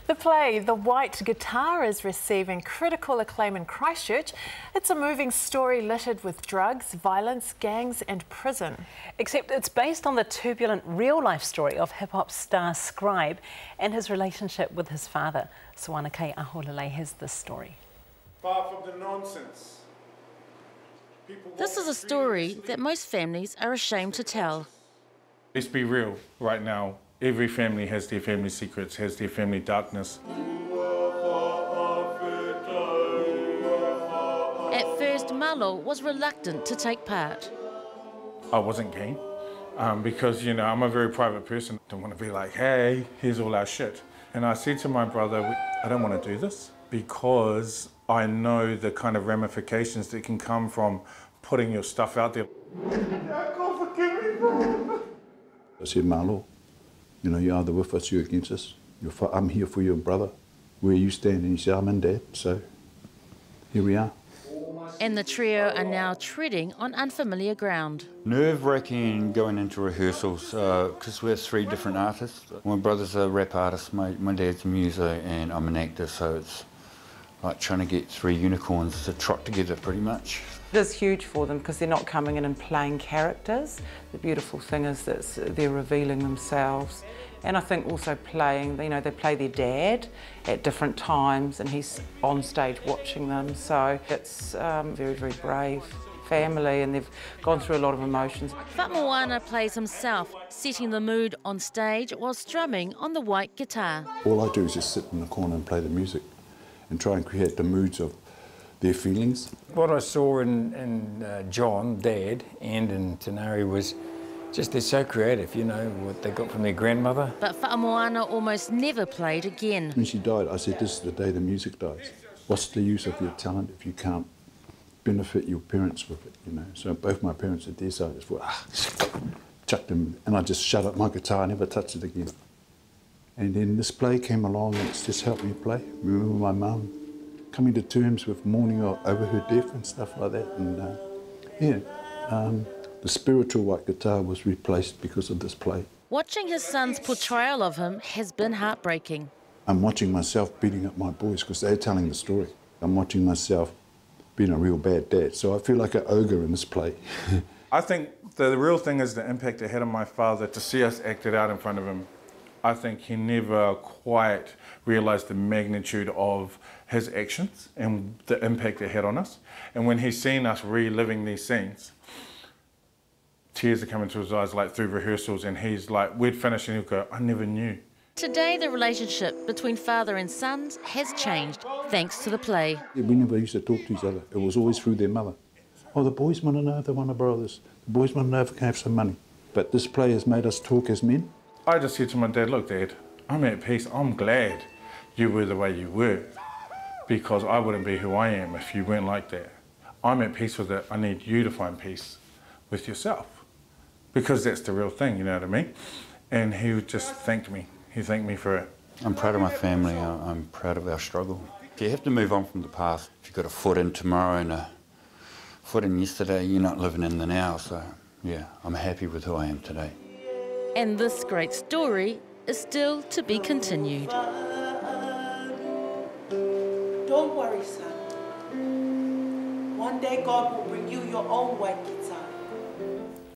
The play, The White Guitar, is receiving critical acclaim in Christchurch. It's a moving story littered with drugs, violence, gangs and prison. Except it's based on the turbulent real-life story of hip-hop star Scribe and his relationship with his father. Sawanakei Aholele has this story. Far from the nonsense. This is a story that most families are ashamed to tell. Let's be real right now. Every family has their family secrets, has their family darkness. At first, Malo was reluctant to take part. I wasn't keen because, you know, I'm a very private person. I don't want to be like, hey, here's all our shit. And I said to my brother, I don't want to do this because I know the kind of ramifications that can come from putting your stuff out there. God, forgive me, bro. I said, Malo, you know, you're either with us, you're against us. I'm here for your brother. Where you stand? And he said, I'm in, Dad. So here we are. And the trio are now treading on unfamiliar ground. Nerve-wracking going into rehearsals because we're three different artists. My brother's a rap artist, my dad's a muso, and I'm an actor, so it's like trying to get three unicorns to trot together pretty much. It is huge for them because they're not coming in and playing characters. The beautiful thing is that they're revealing themselves. And I think also playing, you know, they play their dad at different times and he's on stage watching them. So it's very, very brave family and they've gone through a lot of emotions. Whakmoana plays himself, setting the mood on stage while strumming on the white guitar. All I do is just sit in the corner and play the music and try and create the moods of their feelings. What I saw in John, Dad, and in Tenari was just they're so creative, you know, what they got from their grandmother. But Whakmoana almost never played again. When she died, I said, this is the day the music dies. What's the use of your talent if you can't benefit your parents with it, you know? So both my parents at their side just chucked them, and I just shut up my guitar, never touched it again. And then this play came along and it's just helped me play. Remember my mum coming to terms with mourning over her death and stuff like that. And the spiritual white guitar was replaced because of this play. Watching his son's portrayal of him has been heartbreaking. I'm watching myself beating up my boys because they're telling the story. I'm watching myself being a real bad dad. So I feel like an ogre in this play. I think the real thing is the impact it had on my father to see us acted out in front of him. I think he never quite realised the magnitude of his actions and the impact it had on us. And when he's seen us reliving these scenes, tears are coming to his eyes like through rehearsals, and he's like, we'd finish and he'd go, I never knew. Today, the relationship between father and sons has changed thanks to the play. We never used to talk to each other. It was always through their mother. Oh, the boys want to know if they want to borrow this. The boys want to know if we can have some money. But this play has made us talk as men. I just said to my dad, look, Dad, I'm at peace. I'm glad you were the way you were, because I wouldn't be who I am if you weren't like that. I'm at peace with it. I need you to find peace with yourself, because that's the real thing, you know what I mean? And he just thanked me. He thanked me for it. I'm proud of my family. I'm proud of our struggle. You have to move on from the past. If you've got a foot in tomorrow and a foot in yesterday, you're not living in the now. So, yeah, I'm happy with who I am today. And this great story is still to be continued. Don't worry, son. One day God will bring you your own white